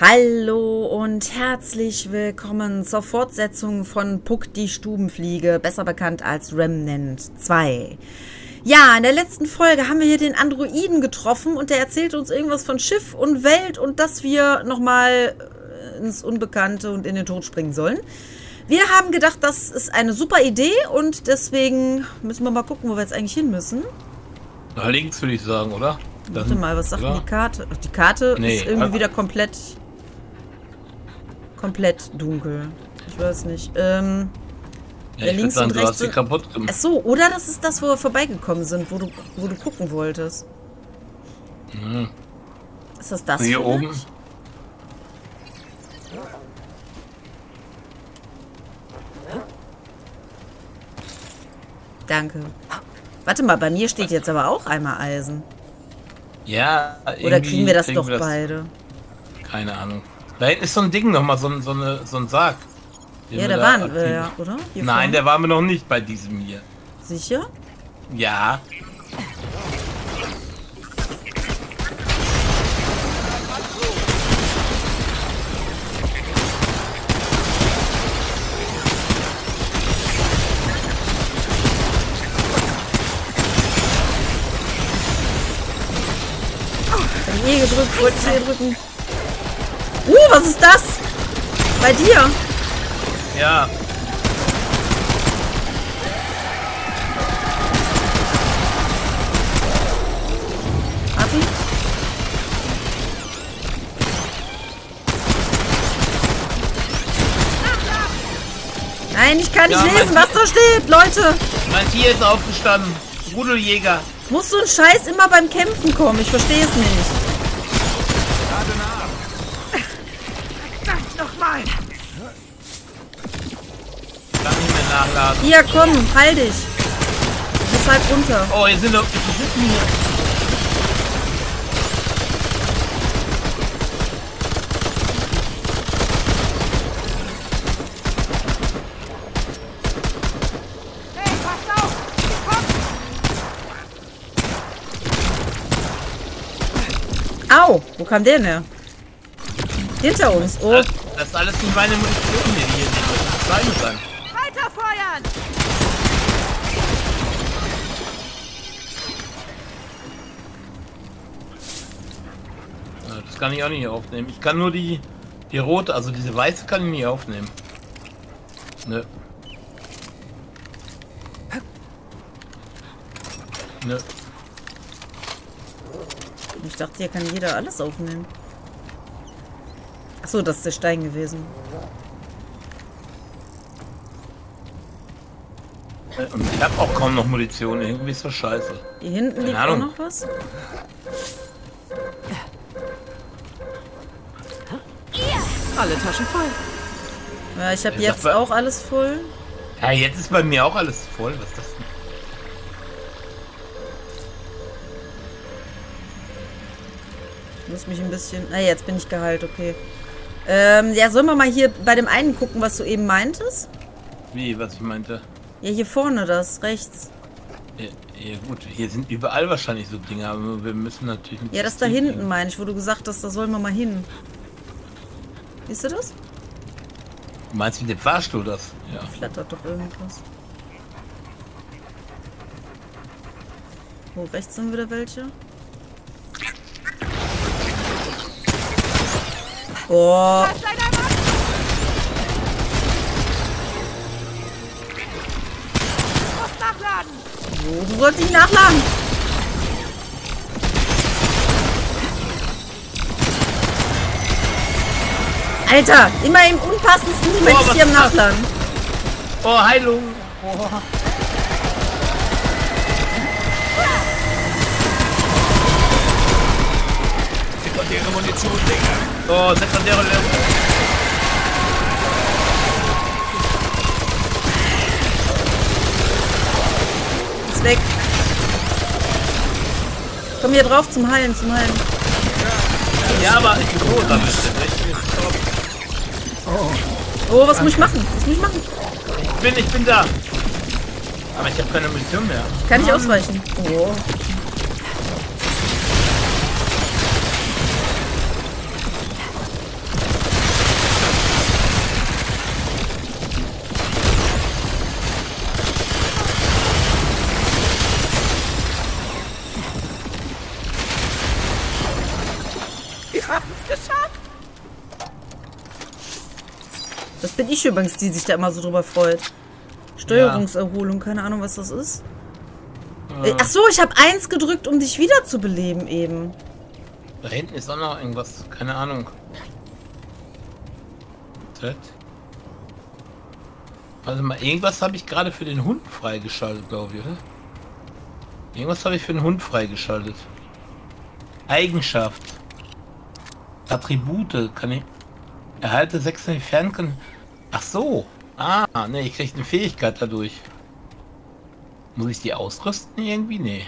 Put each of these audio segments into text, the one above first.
Hallo und herzlich willkommen zur Fortsetzung von Puck die Stubenfliege, besser bekannt als Remnant 2. Ja, in der letzten Folge haben wir hier den Androiden getroffen und der erzählt uns irgendwas von Schiff und Welt und dass wir nochmal ins Unbekannte und in den Tod springen sollen. Wir haben gedacht, das ist eine super Idee und deswegen müssen wir mal gucken, wo wir jetzt eigentlich hin müssen. Nach links würde ich sagen, oder? Warte mal, was sagt denn die Karte? Ach, die Karte ist irgendwie wieder komplett dunkel. Ich weiß nicht. Ja, ich links sagen, und rechts. du hast sie kaputt gemacht. Achso, oder das ist das, wo wir vorbeigekommen sind, wo du gucken wolltest. Mhm. Ist das das? Hier vielleicht? oben. Danke. Warte mal, bei mir steht jetzt aber auch einmal Eisen. Ja, Oder kriegen wir das doch beide? Keine Ahnung. Da hinten ist so ein Ding nochmal, so ein Sarg. Ja, da waren wir ja, oder? Hier Nein, vorne? der waren wir noch nicht bei diesem hier. Sicher? Ja. E gedrückt, wollte C drücken. Was ist das? Bei dir? Ja. Abi? Nein, ich kann nicht Ja, lesen, was da steht, Leute. Mein Tier ist aufgestanden. Rudeljäger. Muss so ein Scheiß immer beim Kämpfen kommen? Ich verstehe es nicht. Verdammt nochmal! Kann nicht mehr nachladen. Hier, komm, heil dich. Du bist halt runter. Oh, hier sind doch. Die sitzen hier. Hey, passt auf! Komm! Au, wo kam der denn her? Hinter uns. Oh, Das ist alles nicht meine Munition, die hier sind. Das muss seine sein. Weiterfeuern! Das kann ich auch nicht aufnehmen. Ich kann nur die rote, also diese weiße kann ich nicht aufnehmen. Nö. Nö. ich dachte, hier kann jeder alles aufnehmen. Achso, das ist der Stein gewesen. Und ich habe auch kaum noch Munition. Irgendwie ist das scheiße. Hier hinten liegt auch Ahnung. noch was. Alle Taschen voll. Ja, ich habe Ich jetzt sag mal- auch alles voll. Ja, jetzt ist bei mir auch alles voll. Was ist das denn? Ich muss mich ein bisschen... Ah, jetzt bin ich geheilt, okay. Ja, sollen wir mal hier bei dem einen gucken, was du eben meintest? Wie, was ich meinte? Ja, hier vorne das, rechts. Ja, gut, hier sind überall wahrscheinlich so Dinge, aber wir müssen natürlich... mit Ja, das da System hinten gehen. meine ich, wo du gesagt hast, da sollen wir mal hin. Siehst du das? Du meinst mit dem Fahrstuhl das? Ja. Flattert doch irgendwas. Oh, rechts sind wieder welche. Oh, Bleib deiner Mann! Muss nachladen! du sollst nicht nachladen. Alter, immer im unpassendsten Moment Oh, ist was hier am ist das? Nachladen. Oh, Heilung! Oh. Sekundäre Munition, Digga. Oh, sekundäre Lösung. Ist weg. Komm hier drauf zum Heilen, zum Heilen. Ja, aber ich bin tot damit. Oh, was muss ich machen? Was muss ich machen? Ich bin da. Aber ich habe keine Munition mehr. Kann ich ausweichen? Oh. bin ich übrigens, die sich da immer so drüber freut. Steuerungserholung, keine Ahnung, was das ist. Ach so, ich habe 1 gedrückt, um dich wieder zu beleben eben. Da hinten ist auch noch irgendwas, keine Ahnung. Das? Also mal, irgendwas habe ich gerade für den Hund freigeschaltet, glaube ich, oder? Irgendwas habe ich für den Hund freigeschaltet. Eigenschaft. Attribute, kann ich... Erhalte 6 entfernen können... Ach so. Ah, ne, ich kriege eine Fähigkeit dadurch. Muss ich die ausrüsten irgendwie? Nee.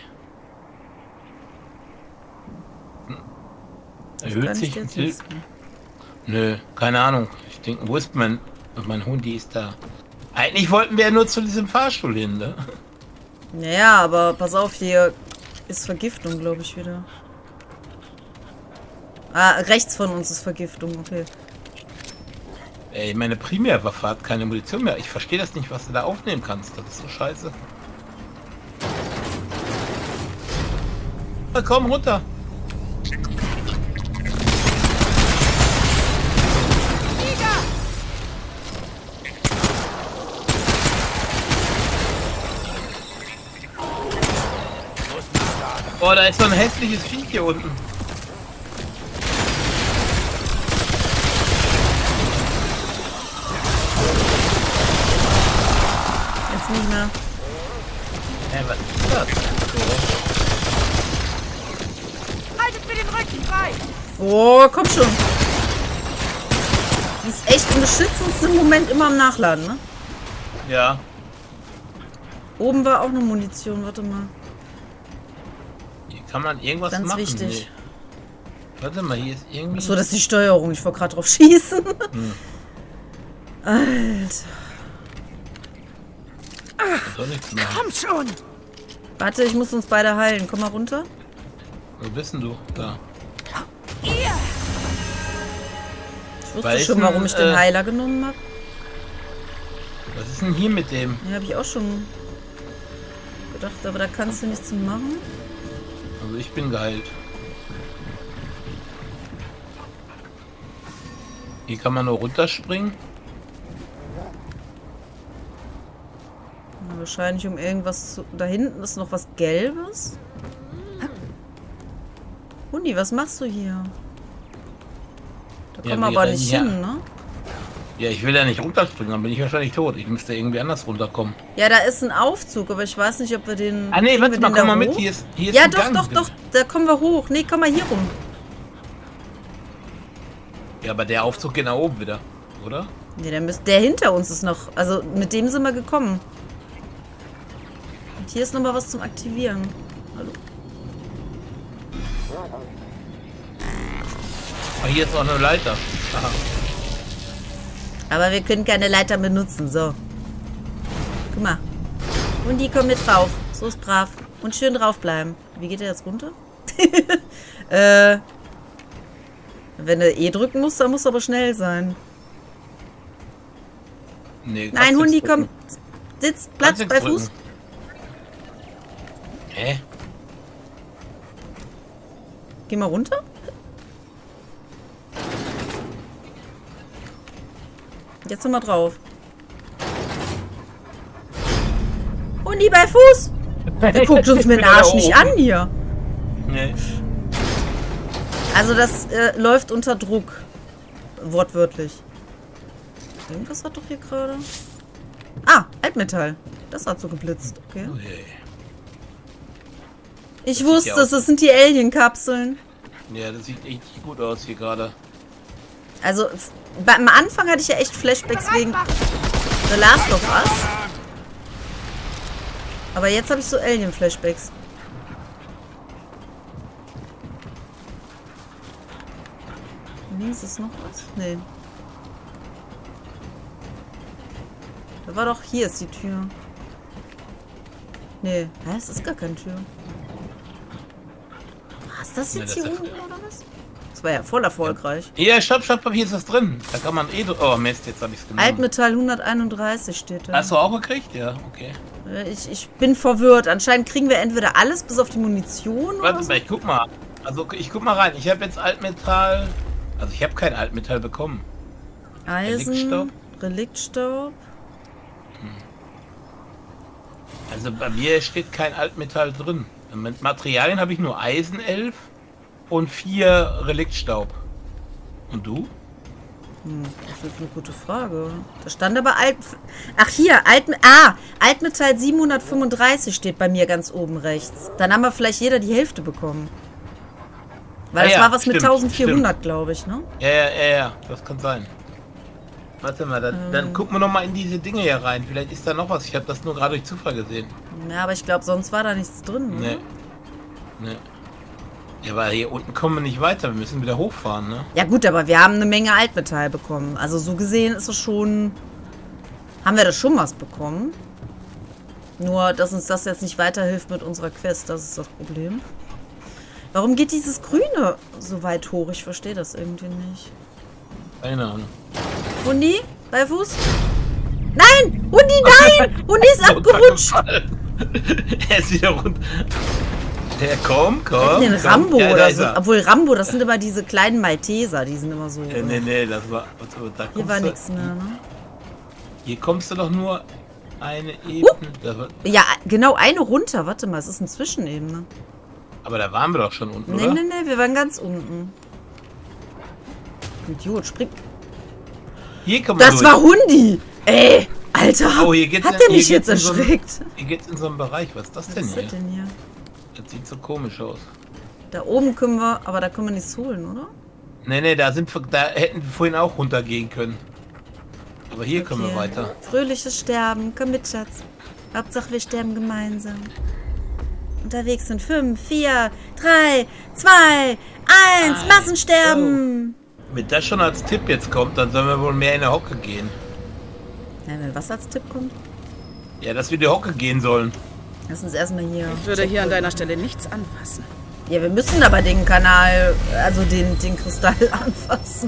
Erhöht sich ein Tilt? Nö, keine Ahnung. Ich denke, wo ist mein Hund? Die ist da. Eigentlich wollten wir ja nur zu diesem Fahrstuhl hin, ne? Naja, aber pass auf, hier ist Vergiftung, glaube ich, wieder. Ah, rechts von uns ist Vergiftung, okay. Ey, meine Primärwaffe hat keine Munition mehr. Ich verstehe das nicht, was du da aufnehmen kannst. Das ist so scheiße. Na komm, runter. Boah, da ist so ein hässliches Vieh hier unten. Jetzt nicht mehr. Was ist das? Haltet mir den Rücken frei! Oh, komm schon. Die ist echt im beschützendsten Moment immer am Nachladen, ne? Ja. Oben war auch eine Munition, warte mal. Hier kann man irgendwas Ganz machen. wichtig. Nee. Warte mal, hier ist irgendwie... Achso, das ist die Steuerung. Ich wollte gerade drauf schießen. Alter. Soll nichts machen. Komm schon! Warte, ich muss uns beide heilen. Komm mal runter. Wo bist denn du? Da. Ihr! Ich wusste schon, warum ich den Heiler genommen habe. Was ist denn hier mit dem? Ja, habe ich auch schon gedacht, aber da kannst du nichts machen. Also ich bin geheilt. Hier kann man nur runterspringen. Ja, wahrscheinlich um irgendwas zu... Da hinten ist noch was Gelbes. Hundi, was machst du hier? Da kommen wir aber nicht hin, ne? Ja, ich will ja nicht runterspringen, dann bin ich wahrscheinlich tot. Ich müsste irgendwie anders runterkommen. Ja, da ist ein Aufzug, aber ich weiß nicht, ob wir den... Ah nee, warte mal, komm mal mit. Hier ist ja, ein doch, Gang. doch, da kommen wir hoch. Nee, komm mal hier rum. Ja, aber der Aufzug geht nach oben wieder, oder? Nee, der hinter uns ist noch... Also, mit dem sind wir gekommen. Und hier ist nochmal was zum Aktivieren. Hallo. Ah, hier ist auch eine Leiter. Aha. Aber wir können keine Leiter benutzen, so. Guck mal. Und die kommen mit drauf. So ist brav. Und schön draufbleiben. Wie geht der jetzt runter? Wenn du E drücken musst, dann muss aber schnell sein. Nee, nein, Hundi, komm. Sitz, Platz bei Fuß. Hä? Geh mal runter. Jetzt nochmal drauf. Hundi bei Fuß. Der guckt uns mit dem Arsch nicht an hier. Nee. Also das läuft unter Druck. Wortwörtlich. Irgendwas hat doch hier gerade... Ah, Altmetall. Das hat so geblitzt. Okay. Okay. Ich wusste es, das sind die Alien-Kapseln. Ja, das sieht echt gut aus hier gerade. Also, am Anfang hatte ich ja echt Flashbacks wegen The Last of Us. Aber jetzt habe ich so Alien-Flashbacks. Links ist noch was? Nee. Da war doch... Hier ist die Tür. Nee. Hä? Es ist gar keine Tür. Was, das jetzt hier unten oder was? Das war ja voll erfolgreich. Ja, stopp, hier ist was drin. Da kann man eh... Oh Mist, jetzt habe ich es genommen. Altmetall 131 steht da. Hast du auch gekriegt? Ja, okay. Ich bin verwirrt. Anscheinend kriegen wir entweder alles bis auf die Munition oder Warte so. mal, ich guck mal. Also ich guck mal rein. Ich habe jetzt Altmetall... Also ich habe kein Altmetall bekommen. Eisen, Reliktstaub. Also bei mir steht kein Altmetall drin. Mit Materialien habe ich nur Eisen 11 und 4 Reliktstaub. Und du? Das ist eine gute Frage. Da stand aber Ach hier, Altmetall 735 steht bei mir ganz oben rechts. Dann haben wir vielleicht jeder die Hälfte bekommen. Weil das war was mit 1400, glaube ich, ne? Ja, das kann sein. Warte mal, dann gucken wir noch mal in diese Dinge hier rein. Vielleicht ist da noch was. Ich habe das nur gerade durch Zufall gesehen. Ja, aber ich glaube, sonst war da nichts drin, ne? Nee. Ja, aber hier unten kommen wir nicht weiter. Wir müssen wieder hochfahren, ne? Ja gut, aber wir haben eine Menge Altmetall bekommen. Also so gesehen ist es schon... Haben wir da schon was bekommen. Nur, dass uns das jetzt nicht weiterhilft mit unserer Quest. Das ist das Problem. Warum geht dieses Grüne so weit hoch? Ich verstehe das irgendwie nicht. Keine Ahnung. Hundi? Bei Fuß? Nein! Hundi, nein! Hundi ist abgerutscht! Er ist wieder runter. Ja, komm. Den Rambo ja, oder so. Obwohl Rambo, das sind immer diese kleinen Malteser, die sind immer so. Nee, das war. Hier war nichts mehr, ne? Hier kommst du doch nur eine Ebene. Ja, genau, eine runter. Warte mal, es ist eine Zwischenebene. Aber da waren wir doch schon unten, nee, oder? Nee, wir waren ganz unten. Idiot, spring. Hier kommen wir Das war Hundi! Ey, Alter! Oh, hier geht's hat der mich jetzt erschreckt? Hier geht's in so einen Bereich. Was ist das denn hier? Was ist das denn hier? Das sieht so komisch aus. Da oben können wir, aber da können wir nichts holen, oder? Nee, da hätten wir vorhin auch runtergehen können. Aber hier können wir weiter. Fröhliches Sterben. Komm mit, Schatz. Hauptsache, wir sterben gemeinsam. Unterwegs sind 5, 4, 3, 2, 1. Massensterben. Wenn das schon als Tipp jetzt kommt, dann sollen wir wohl mehr in der Hocke gehen. Ja, wenn was als Tipp kommt? Ja, dass wir in die Hocke gehen sollen. Lass uns erstmal hier. Ich würde hier an deiner Stelle nichts anfassen. Ja, wir müssen aber den Kanal, also den Kristall anfassen.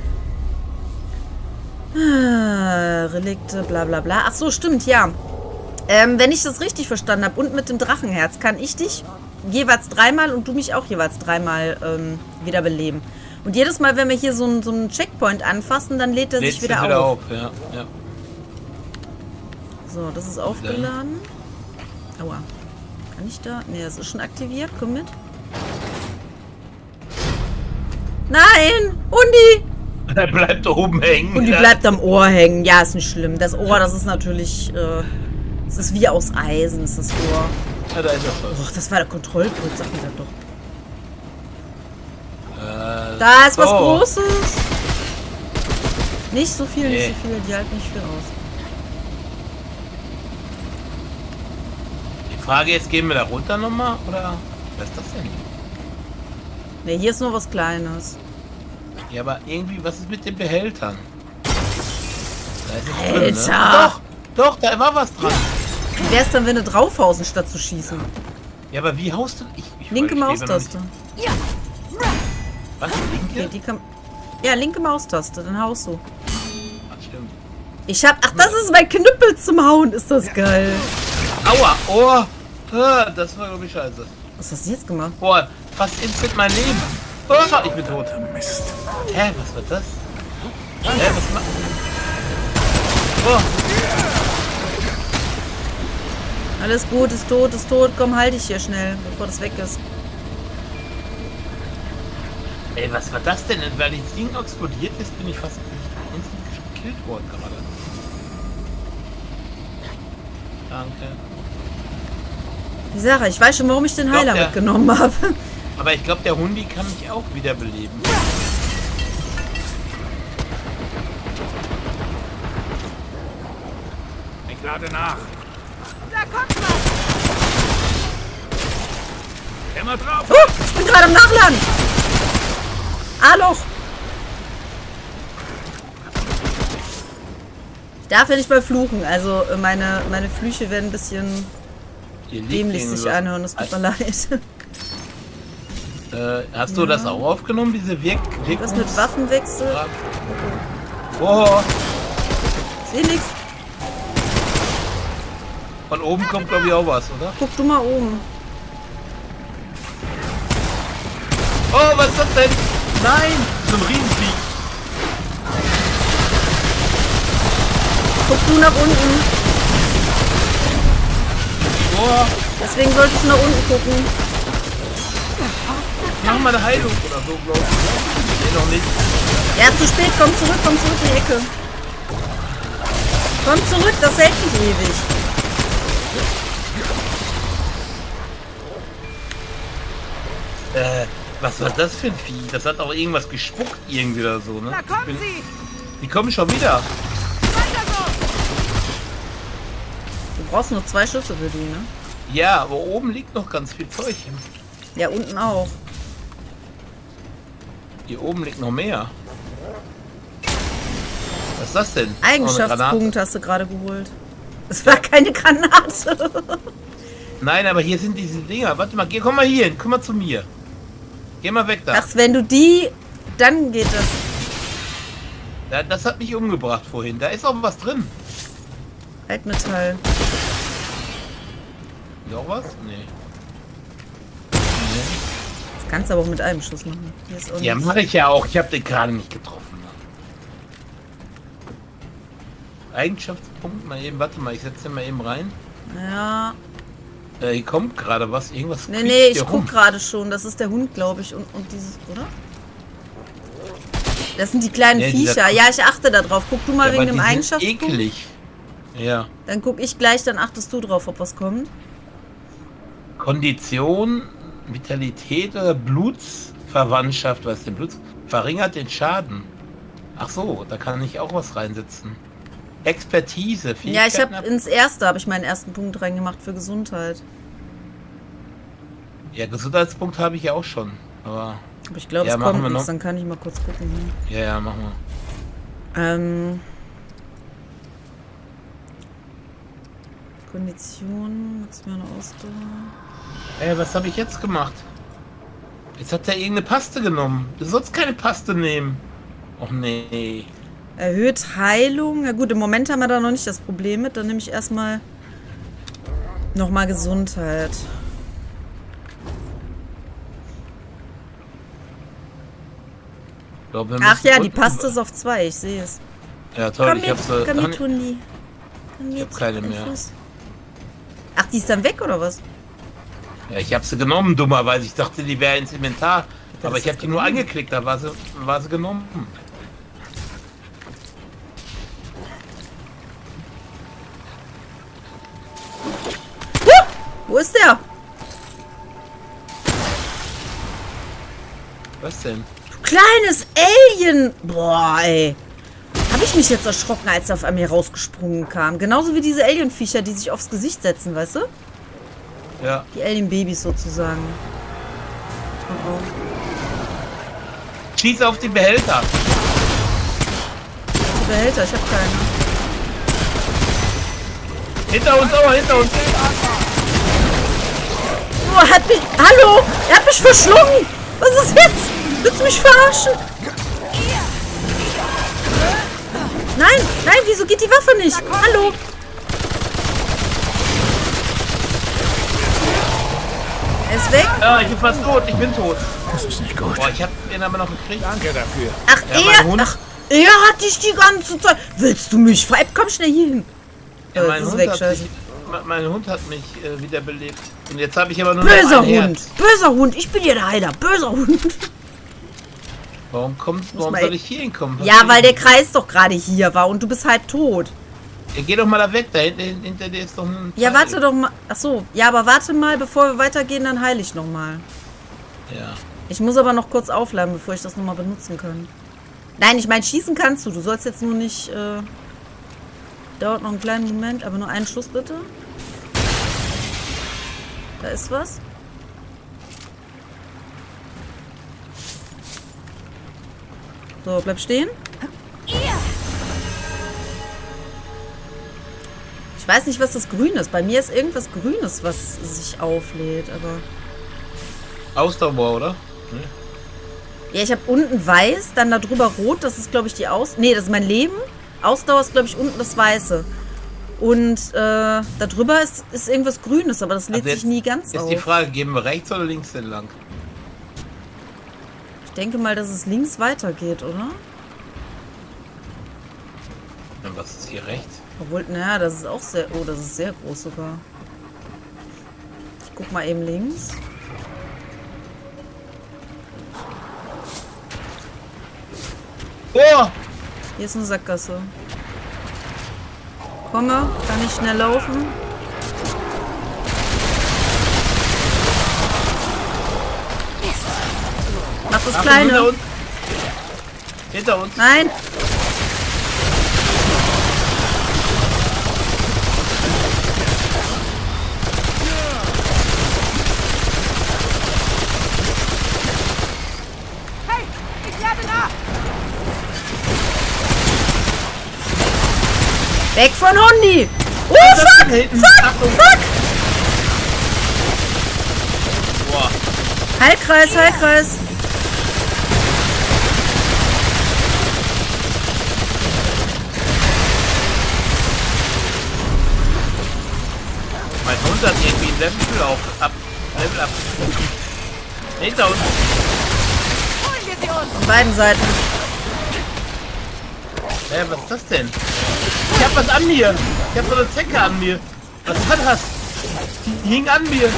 Relikte, bla bla bla. Ach so, stimmt, ja. Wenn ich das richtig verstanden habe und mit dem Drachenherz, kann ich dich jeweils 3-mal und du mich auch jeweils 3-mal wiederbeleben. Und jedes Mal, wenn wir hier so einen Checkpoint anfassen, dann lädt er sich wieder auf. Ja. So, das ist aufgeladen. Aua. Kann ich da? Ne, das ist schon aktiviert. Komm mit. Nein! Hundi! Er bleibt oben hängen. Hundi bleibt am Ohr hängen. Ja, ist nicht schlimm. Das Ohr, das ist natürlich... das ist wie aus Eisen, ist das Ohr. Ja, da ist er schon. Och, das war der Kontrollpunkt, sag mir das doch. Da ist was Großes. Nicht so viel, nicht so viel. Die halten nicht viel aus. Die Frage jetzt, gehen wir da runter nochmal? Oder was ist das denn? Ne, hier ist nur was Kleines. Ja, aber irgendwie, was ist mit den Behältern? Da ist nichts Alter! drin, ne? Doch, da war was dran. Wie wär's dann, wenn du draufhausen, statt zu schießen? Ja, aber wie haust du... Linke Maustaste. Ja. Was? Linke? Okay, ja, linke Maustaste, dann haust du. Ach, stimmt. Ach, das ist mein Knüppel zum Hauen, ist das geil. Aua, oh! Das war irgendwie scheiße. Was hast du jetzt gemacht? Boah, fast instant mein Leben. Oh, ich bin tot. Mist. Hä, was war das? Hä, was macht... Oh. Alles gut, ist tot, ist tot. Komm, halt dich hier schnell, bevor das weg ist. Ey, was war das denn? Weil das Ding explodiert ist, bin ich fast instant gekillt worden gerade. Danke. Die Sache, ich weiß schon, warum ich den Heiler mitgenommen habe. Aber ich glaube, der Hundi kann mich auch wiederbeleben. Ich lade nach. Da kommt was! Immer drauf! Ich bin gerade am Nachladen. A-Loch. Ich darf ja nicht mal fluchen, also meine Flüche werden ein bisschen dämlich sich anhören, das tut mir leid. Hast du das auch aufgenommen, diese Wirkung? Was mit Waffenwechsel? Wow. Seh nix. Von oben kommt, glaube ich, auch was, oder? Guck du mal oben. Oh, was ist das denn? Nein! So ein Riesenvieh. Guck du nach unten. Boah, Deswegen solltest du nach unten gucken. mach mal eine Heilung oder so, glaube ich. Nee, noch nicht. Ja, zu spät. Komm zurück in die Ecke. Komm zurück, das hält nicht ewig. Was war das für ein Vieh? Das hat auch irgendwas gespuckt irgendwie oder so, ne? Da kommen sie! Die kommen schon wieder. Weiter so! Du brauchst nur 2 Schüsse für die, ne? Ja, aber oben liegt noch ganz viel Zeug. Ja, unten auch. Hier oben liegt noch mehr. Was ist das denn? Eigenschaftspunkt hast du gerade geholt. Es war keine Granate. Nein, aber hier sind diese Dinger. Warte mal, komm mal hier hin. Komm mal zu mir. Geh mal weg da. Ach, wenn du die... Dann geht das. Ja, das hat mich umgebracht vorhin. Da ist auch was drin. Altmetall. Noch was? Nee. Das kannst du aber auch mit einem Schuss machen. Hier ist auch Ja, nichts. mache ich ja auch. Ich habe den gerade nicht getroffen. Eigenschaftspunkt, mal eben, warte mal, ich setze den mal eben rein. Ja. Hier kommt gerade was, irgendwas. Nee, quietscht ich hier guck rum. gerade schon. Das ist der Hund, glaube ich. Und dieses, oder? Das sind die kleinen Nee, dieser- Viecher. Ja, ich achte da drauf. Guck du mal Ja, wegen aber dem die sind Eigenschaftspunkt. eklig. Ja. Dann guck ich gleich, dann achtest du drauf, ob was kommt. Kondition, Vitalität oder Blutsverwandtschaft, was ist denn Blut? Verringert den Schaden. Ach so, da kann ich auch was reinsetzen. Expertise, Ja, ich Fähigkeiten habe ins erste habe ich meinen ersten Punkt reingemacht für Gesundheit. Ja, Gesundheitspunkt habe ich ja auch schon. Aber Aber ich glaube, Ja, es machen kommt wir nichts. noch. Dann kann ich mal kurz gucken. ja, machen wir. Kondition, maximale Ausdauer. Was habe ich jetzt gemacht? Jetzt hat er irgendeine Paste genommen. Du sollst keine Paste nehmen. Och nee. Erhöht Heilung. Ja gut, im Moment haben wir da noch nicht das Problem mit. Dann nehme ich erstmal nochmal Gesundheit. Ich glaub, wir Ach müssen ja, die unten- Paste ist auf 2. Ich sehe es. Ja, toll, Komm ich mit, habe sie. komm Ach, mit, nee, Tundi. Komm Ich mit, hab keine dein mehr. Fuß. Ach, die ist dann weg, oder was? ja, ich habe sie genommen, dummerweise. Ich dachte, die wäre ins Inventar. Aber das ich habe die nur angeklickt, da war sie genommen. Wo ist der? Was denn? Du kleines Alien! Boah, ey. Habe ich mich jetzt erschrocken, als er auf einmal hier rausgesprungen kam. Genauso wie diese Alien-Viecher, die sich aufs Gesicht setzen, weißt du? Ja. Die Alien-Babys sozusagen. Oh oh. Schieß auf die Behälter. Die Behälter, ich habe keine. Hinter uns, oh, hinter uns. Oh, er hat mich... Hallo! Er hat mich verschlungen! Was ist jetzt? Willst du mich verarschen? Nein, nein, wieso geht die Waffe nicht? Hallo! Er ist weg. Ja, ich bin fast tot, ich bin tot. Das ist nicht gut. Boah, ich hab den aber noch gekriegt. Danke dafür. Ach, Ja, mein Hund- er hat dich die ganze Zeit... Willst du mich ver... Komm schnell hier hin. Ja, Das ist weg, scheiße. mein Hund hat mich wiederbelebt. Und jetzt habe ich aber nur Böser noch ein Hund. Herz. Böser Hund. Ich bin hier der Heiler. Böser Hund. Warum mal- soll ich hier hinkommen? Ja, weil der Kreis doch gerade hier war und du bist halb tot. Ja, geh doch mal da weg, da hinter dir ist doch ein... Ja, Teil. warte doch mal. Ach so. Ja, aber warte mal, bevor wir weitergehen, dann heile ich nochmal. Ja. Ich muss aber noch kurz aufladen, bevor ich das nochmal benutzen kann. Nein, ich meine, schießen kannst du. Du sollst jetzt nur nicht... Dauert noch einen kleinen Moment, aber nur einen Schuss bitte. Da ist was. So, bleib stehen. Ich weiß nicht, was das Grün ist. Bei mir ist irgendwas Grünes, was sich auflädt, aber... Ausdauer, oder? Nee. Ja, ich habe unten weiß, dann da drüber rot. Das ist, glaube ich, die Nee, das ist mein Leben. Ausdauer ist, glaube ich, unten das Weiße. Und da drüber ist irgendwas Grünes, aber das lädt Also sich nie ganz Ist auf. die Frage, gehen wir rechts oder links entlang? Ich denke mal, dass es links weitergeht, oder? Ja, was ist hier rechts? Obwohl, naja, das ist auch sehr... Oh, das ist sehr groß sogar. Ich guck mal eben links. Oh! Hier ist eine Sackgasse. Komme, kann ich schnell laufen? Mach das Kleine. Hinter uns. Nein. Hey, ich lade nach! Weg von Hundi! Oh, Was ist das fuck! denn hinten? Fuck! Achtung. Fuck! Boah. Heilkreis, Heilkreis! Mein Hund hat irgendwie ein Level ab. Level ab. Hinter uns. Holen wir sie uns! Von beiden Seiten. Was ist das denn? Ich hab was an mir. Ich hab so eine Zecke an mir. Was war das? Die hing an mir.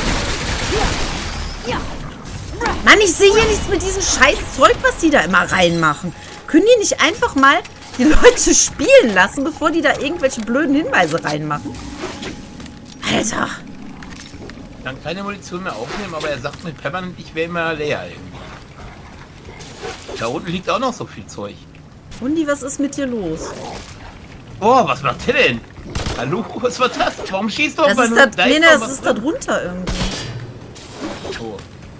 Mann, ich sehe hier nichts mit diesem scheiß Zeug, was die da immer reinmachen. Können die nicht einfach mal die Leute spielen lassen, bevor die da irgendwelche blöden Hinweise reinmachen? Alter. Ich kann keine Munition mehr aufnehmen, aber er sagt mir permanent, ich wäre immer leer irgendwie. Da unten liegt auch noch so viel Zeug. Hundi, was ist mit dir los? Oh, was macht der denn? Hallo, was war das? Warum schießt du auf Das meinen ist Hund? da, Da nee, doch das was ist da drin. drunter irgendwie. Oh.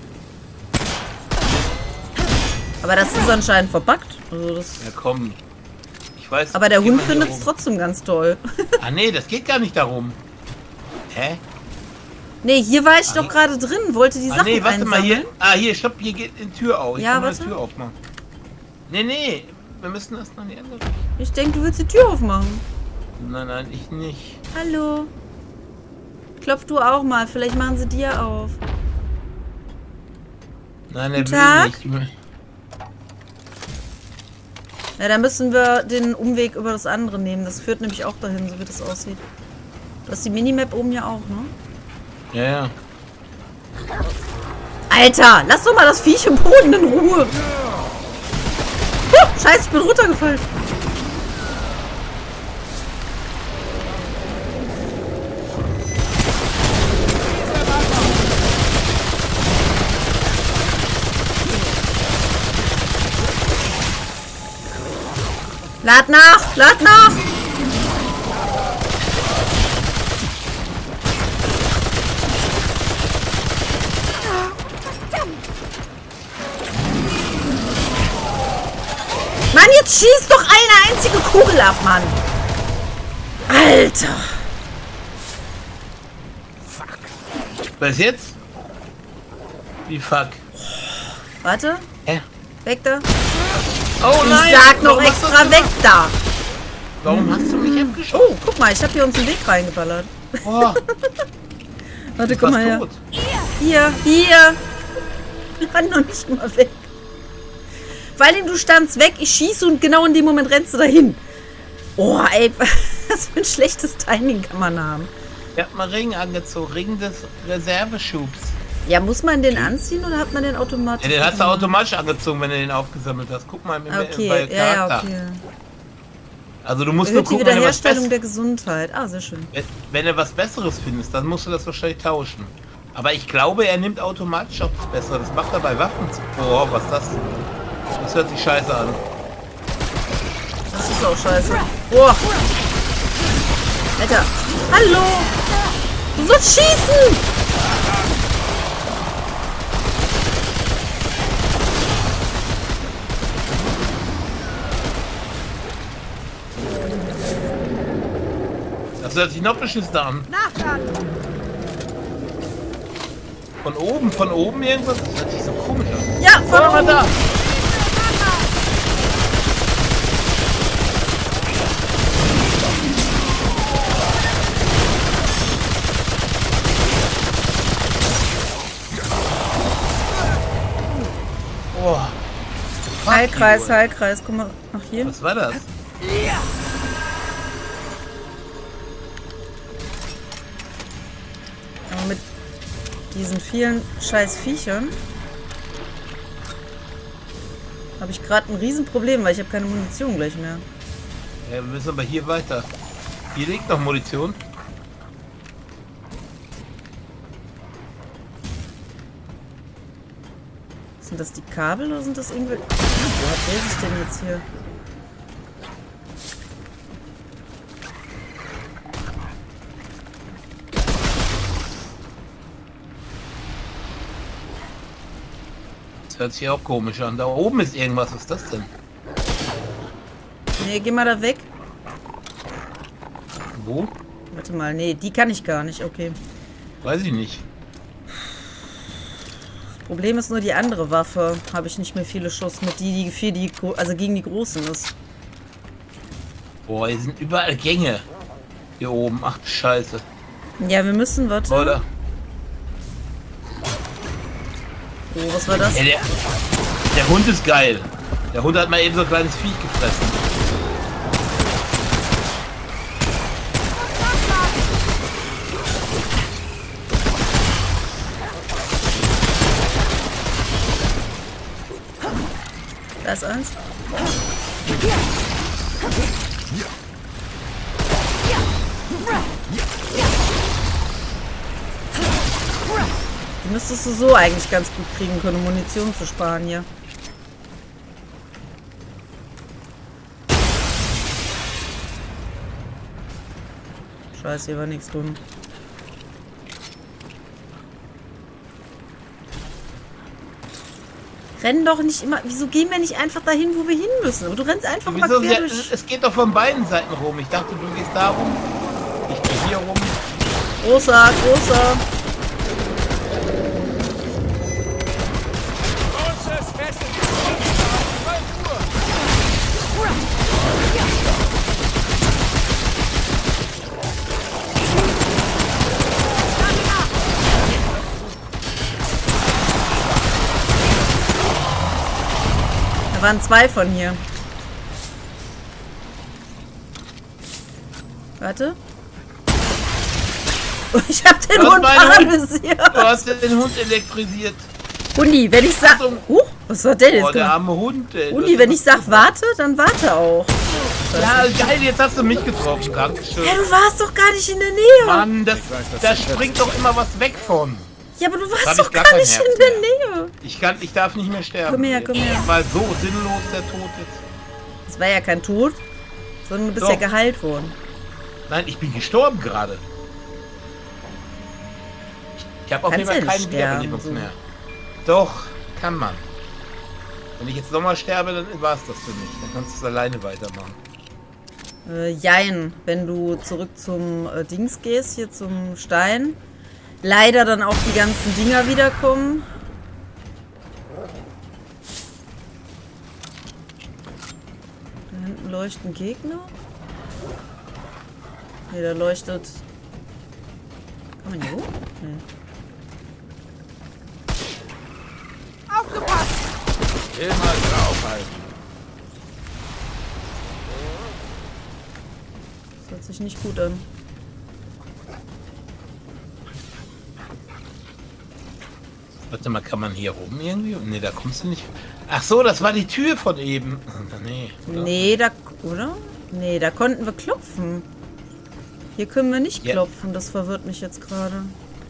Aber das ist anscheinend verpackt. Also das, Ja, komm. Ich weiß. aber der geh Hund mal hier findet es rum. trotzdem ganz toll. Ah, nee, das geht gar nicht darum. Hä? Nee, hier war ich doch gerade drin, wollte die Ah, Sachen nee, warte mal einsammeln. hier. Ah, hier, stopp, hier geht die Tür auf. Ich Ja, kann mal warte. die Tür aufmachen. Nee, wir müssen erst noch die andere. Ich denke, du willst die Tür aufmachen. Nein, ich nicht. Hallo. Klopf du auch mal, vielleicht machen sie dir auf. Nein, er Guten Tag. will nicht. Ja, dann müssen wir den Umweg über das andere nehmen. Das führt nämlich auch dahin, so wie das aussieht. Du hast die Minimap oben ja auch, ne? Ja. Alter, lass doch mal das Viech im Boden in Ruhe. Scheiße, ich bin runtergefallen. Lad nach! Lad nach! Mann, jetzt schießt doch eine einzige Kugel ab, Mann! Alter! Was jetzt? Wie fuck? Warte, Hä? weg da. Oh Ich sag noch Warum hast extra du- weg da. Warum hast du mich abgeschossen? Oh, guck mal, ich habe hier uns einen Weg reingeballert. Oh, Warte, du guck mal warst her. tot. Hier, hier. Renn noch nicht mal weg. Vor allem, du standst weg, ich schieße und genau in dem Moment rennst du dahin. Oh, ey, was für ein schlechtes Timing kann man haben. Ich hab mal Ring angezogen, Ring des Reserveschubs. Ja, muss man den anziehen oder hat man den automatisch? Ja, den hast du automatisch angezogen, wenn du den aufgesammelt hast. Guck mal bei Okay, Charakter. ja, okay. Also du musst nur Erhöht die gucken, wenn du, was Wiederherstellung der Gesundheit. Ah, sehr schön. wenn du was Besseres findest, dann musst du das wahrscheinlich tauschen. Aber ich glaube, er nimmt automatisch auch das Bessere. Das macht er bei Waffen. Oh, was ist das? Das hört sich scheiße an. Das ist auch scheiße. Boah. Alter. Hallo. Du sollst schießen. Das hört sich noch beschissen an. Nachladen! Von oben irgendwas? Das hört sich so komisch an. Ja, von Oh, oben. da! Oh. Heilkreis, Heilkreis. Guck mal nach hier. Was war das? diesen vielen scheiß Viechern habe ich gerade ein Riesenproblem, weil ich habe keine Munition gleich mehr. Ja, wir müssen aber hier weiter. Hier liegt noch Munition. Sind das die Kabel oder sind das irgendwelche... Wo hat der sich denn jetzt hier? Das hört sich auch komisch an. Da oben ist irgendwas. Was ist das denn? Nee, geh mal da weg. Wo? Warte mal, nee, die kann ich gar nicht. Okay. Weiß ich nicht. Problem ist nur die andere Waffe. Habe ich nicht mehr viele Schuss mit also gegen die Großen ist. Boah, hier sind überall Gänge. Hier oben. Ach du Scheiße. Ja, wir müssen, warte. Oder? Oh, was war das? Ja, der Hund ist geil. Der Hund hat mal eben so ein kleines Viech gefressen. Da ist eins. Die müsstest du so eigentlich ganz gut kriegen können, um Munition zu sparen hier. Scheiße, hier war nichts drin. Rennen doch nicht immer. Wieso gehen wir nicht einfach dahin, wo wir hin müssen? Aber du rennst einfach mal quer durch. Es geht doch von beiden Seiten rum. Ich dachte, du gehst da rum. Ich gehe hier rum. Großer, großer. Großes Fest. 12 Uhr. Da waren zwei von hier. Warte. Ich hab den Hund paralysiert. Du hast den Hund elektrisiert. Hundi, wenn ich sag... was hat der jetzt Oh, der gemacht? arme Hund, ey. Hundi, wenn ich sag warte, dann warte auch. Ja, geil, jetzt hast du mich getroffen. Dankeschön. Ja, du warst doch gar nicht in der Nähe. Mann, da springt doch immer was weg von. Ja, aber du hab warst ich doch gar gar kein nicht Herz in der Nähe. Ich darf nicht mehr sterben. Komm her, komm her. Weil so sinnlos der Tod jetzt. Das war ja kein Tod, sondern du bist Doch. ja geheilt worden. Nein, ich bin gestorben gerade. Ich habe auf jeden Kannst Fall ja keinen nicht Wiederbelebungs sterben, so. mehr. Doch, kann man. Wenn ich jetzt nochmal sterbe, dann war es das für mich. Dann kannst du es alleine weitermachen. Jein, wenn du zurück zum Dings gehst, hier zum Stein. Leider dann auch die ganzen Dinger wiederkommen. Da hinten leuchten Gegner. Ne, da leuchtet... Kann man hier hoch? Nee. Aufgepasst! Immer draufhalten. Das hört sich nicht gut an. Warte mal, kann man hier rum irgendwie? Ne, da kommst du nicht. Ach so, das war die Tür von eben. Nee. Oder? Nee, da... Oder? Nee, da konnten wir klopfen. Hier können wir nicht Ja. klopfen. Das verwirrt mich jetzt gerade.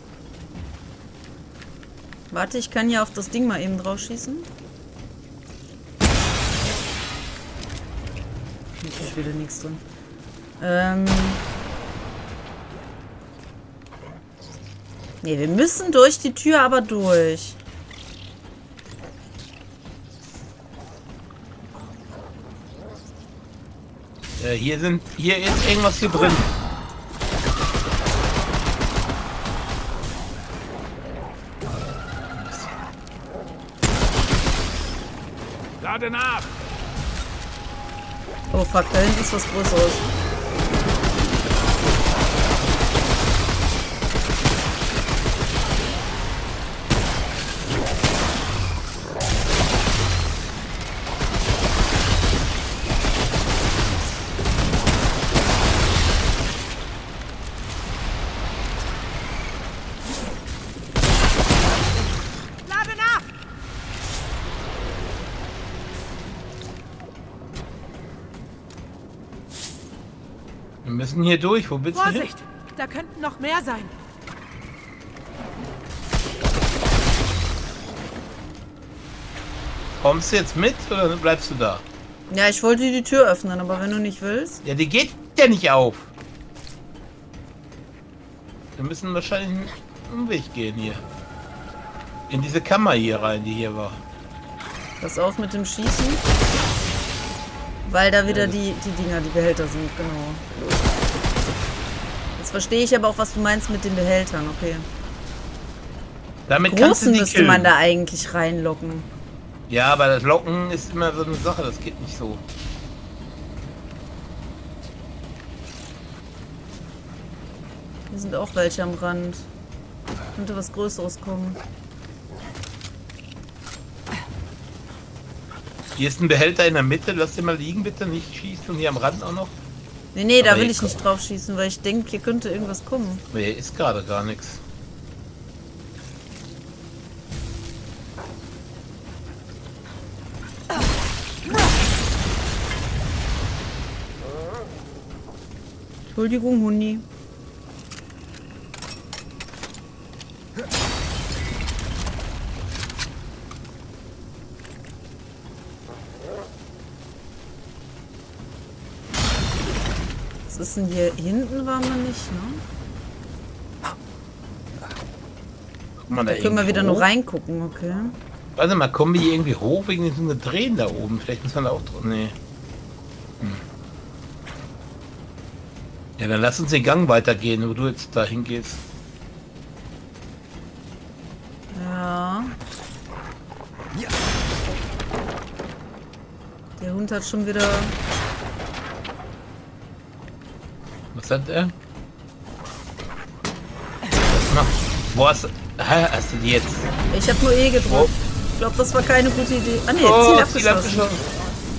Warte, ich kann hier auf das Ding mal eben drauf schießen. Hier ist wieder nichts drin. Nee, wir müssen durch die Tür aber durch. Hier ist irgendwas hier drin. Lade nach! Oh fuck, da hinten ist was Größeres. müssen hier durch. Wo bist du hin? Vorsicht! Da könnten noch mehr sein. Kommst du jetzt mit oder bleibst du da? Ja, ich wollte die Tür öffnen, aber wenn du nicht willst. Ja, die geht ja nicht auf. Wir müssen wahrscheinlich einen Umweg gehen hier. In diese Kammer hier rein, die hier war. Pass auf mit dem Schießen. Weil da wieder die Dinger, die Behälter sind, genau. Jetzt verstehe ich aber auch, was du meinst mit den Behältern, okay. Damit kannst du Großen die müsste killen. man da eigentlich reinlocken. Ja, aber das Locken ist immer so eine Sache, das geht nicht so. Hier sind auch welche am Rand. Könnte was Größeres kommen. Hier ist ein Behälter in der Mitte, lass den mal liegen bitte, nicht schießen und hier am Rand auch noch. Nee, da Aber will hier ich nicht drauf schießen, weil ich denke, hier könnte irgendwas kommen. Aber hier ist gerade gar nichts. Entschuldigung, Hundi. Was ist denn hier? Hinten waren wir nicht, ne? Guck mal, da Können wir wieder hoch? nur reingucken, okay. Warte mal, kommen wir hier irgendwie hoch wegen diesem Drehen da oben? Vielleicht müssen wir da auch drüber. Nee. Ja, dann lass uns den Gang weitergehen, wo du jetzt da hingehst. Ja. Der Hund hat schon wieder... Was hat er? Was macht? Wo hast du... Hä, hast du die jetzt? Ich habe nur E gedrückt. Oh. Ich glaube, das war keine gute Idee. Ah ne, Ziel Ziel abgeschlossen. abgeschlossen.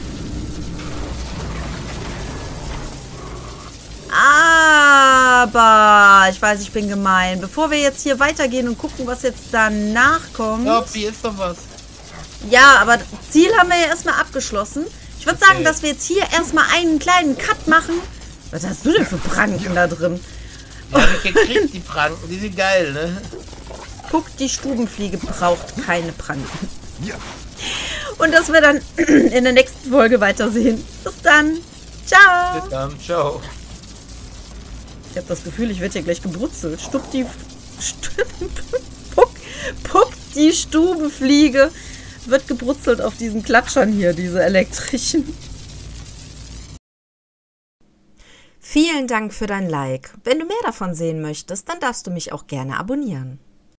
Aber ich weiß, ich bin gemein. Bevor wir jetzt hier weitergehen und gucken, was jetzt danach kommt. Ja, hier ist doch was. Ja, aber Ziel haben wir ja erstmal abgeschlossen. Ich würde sagen, Okay. dass wir jetzt hier erstmal einen kleinen Cut machen. Was hast du denn für Pranken da drin? Ja, hab ich gekriegt, die Pranken. Die sind geil, ne? Puck, die Stubenfliege braucht keine Pranken. Und dass wir dann in der nächsten Folge weitersehen. Bis dann. Ciao. Bis dann. Ciao. Ich habe das Gefühl, ich werde hier gleich gebrutzelt. Puck, die Stubenfliege wird gebrutzelt auf diesen Klatschern hier, diese elektrischen. Vielen Dank für dein Like. Wenn du mehr davon sehen möchtest, dann darfst du mich auch gerne abonnieren.